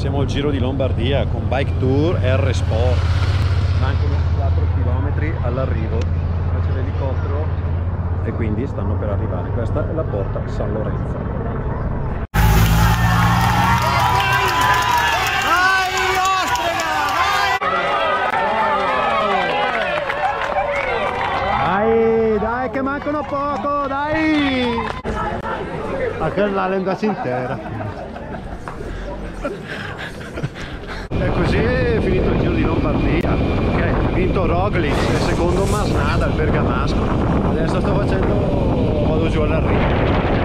Siamo al Giro di Lombardia con Bike Tour R Sport. Mancano 4 km all'arrivo. C'è l'elicottero e quindi stanno per arrivare. Questa è la porta San Lorenzo. Dai che mancano poco, dai! Anche la lenta intera. E così è finito il Giro di Lombardia. Ok, ha vinto Roglic e secondo Masnada il bergamasco. Adesso sto facendo, vado giù all'arrivo.